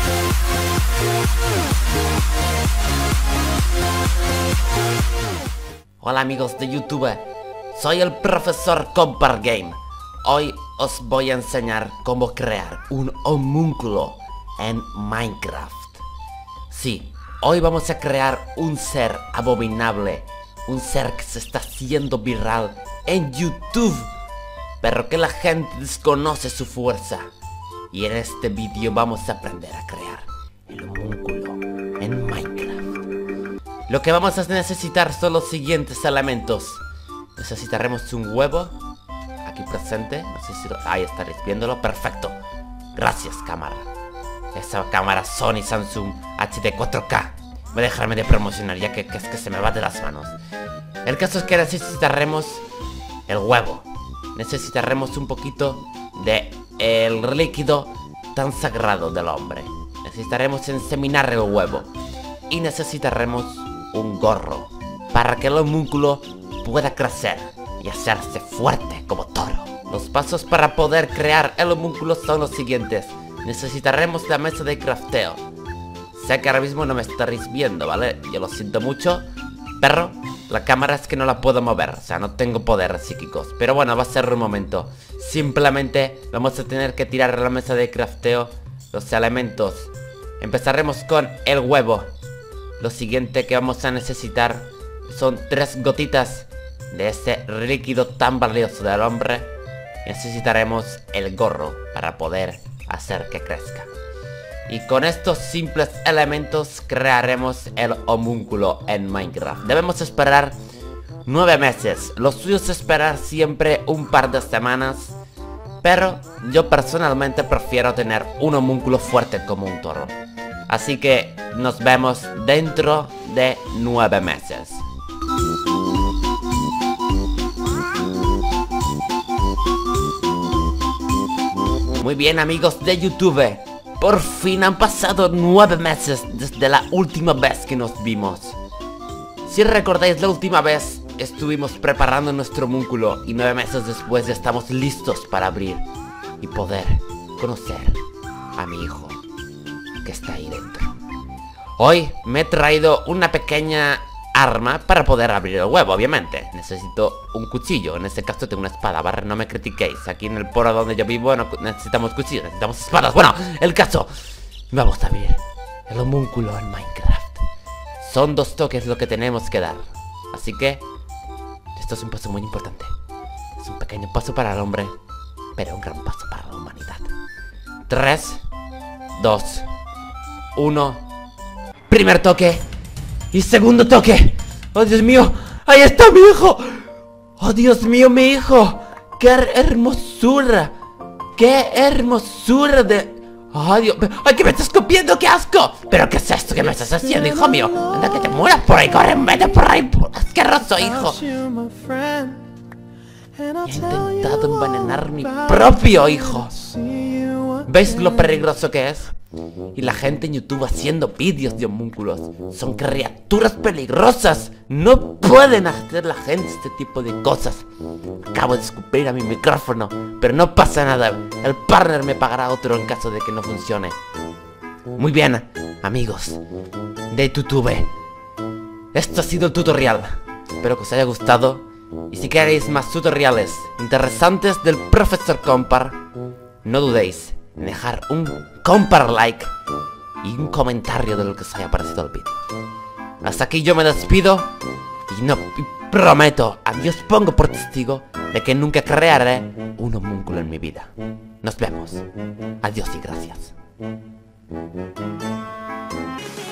Hola amigos de YouTube, soy el profesor Compar Game. Hoy os voy a enseñar cómo crear un homúnculo en Minecraft. Sí, hoy vamos a crear un ser abominable, un ser que se está haciendo viral en YouTube, pero que la gente desconoce su fuerza. Y en este vídeo vamos a aprender a crear el homúnculo en Minecraft. Lo que vamos a necesitar son los siguientes elementos. Necesitaremos un huevo, aquí presente, no sé si ahí estaréis viéndolo, perfecto. Gracias cámara. Esa cámara Sony Samsung HD 4K. Voy a dejarme de promocionar ya que es que se me va de las manos. El caso es que necesitaremos el huevo. Necesitaremos un poquito de el líquido tan sagrado del hombre. Necesitaremos inseminar el huevo. Y necesitaremos un gorro para que el homúnculo pueda crecer y hacerse fuerte como toro. Los pasos para poder crear el homúnculo son los siguientes. Necesitaremos la mesa de crafteo. Sé que ahora mismo no me estaréis viendo, ¿vale? Yo lo siento mucho, pero la cámara es que no la puedo mover, o sea, no tengo poderes psíquicos. Pero bueno, va a ser un momento. Simplemente vamos a tener que tirar a la mesa de crafteo los elementos. Empezaremos con el huevo. Lo siguiente que vamos a necesitar son 3 gotitas de ese líquido tan valioso del hombre. Necesitaremos el gorro para poder hacer que crezca. Y con estos simples elementos crearemos el homúnculo en Minecraft. Debemos esperar 9 meses. Lo suyo es esperar siempre un par de semanas, pero yo personalmente prefiero tener un homúnculo fuerte como un toro. Así que nos vemos dentro de 9 meses. Muy bien amigos de YouTube, por fin han pasado 9 meses desde la última vez que nos vimos. Si recordáis, la última vez estuvimos preparando nuestro homúnculo y 9 meses después ya estamos listos para abrir y poder conocer a mi hijo que está ahí dentro. Hoy me he traído una pequeña arma para poder abrir el huevo, obviamente. Necesito un cuchillo, en este caso tengo una espada, ¿vale? No me critiquéis, aquí en el pueblo donde yo vivo no necesitamos cuchillos, necesitamos espadas. Bueno, el caso, vamos a abrir el homúnculo en Minecraft. Son 2 toques lo que tenemos que dar, así que esto es un paso muy importante. Es un pequeño paso para el hombre, pero un gran paso para la humanidad. 3, 2, 1. Primer toque y segundo toque. ¡Oh, Dios mío! ¡Ahí está mi hijo! ¡Oh, Dios mío, mi hijo! ¡Qué hermosura! ¡Qué hermosura de... ¡Oh, Dios! ¡Ay, que me estás copiando! ¡Qué asco! ¿Pero qué es esto que me estás haciendo, hijo mío? ¡Anda, que te mueras por ahí! ¡Corre, vete por ahí! ¡Asqueroso, hijo! He intentado envenenar mi propio hijo. ¿Veis lo peligroso que es? Y la gente en YouTube haciendo vídeos de homúnculos son criaturas peligrosas. No pueden hacer la gente este tipo de cosas. Acabo de escupir a mi micrófono, pero no pasa nada. El partner me pagará otro en caso de que no funcione. Muy bien, amigos de YouTube, esto ha sido el tutorial. Espero que os haya gustado. Y si queréis más tutoriales interesantes del profesor Compar, no dudéis en dejar un Compar like y un comentario de lo que os haya parecido el vídeo. Hasta aquí yo me despido y prometo, a Dios pongo por testigo de que nunca crearé un homúnculo en mi vida. Nos vemos. Adiós y gracias.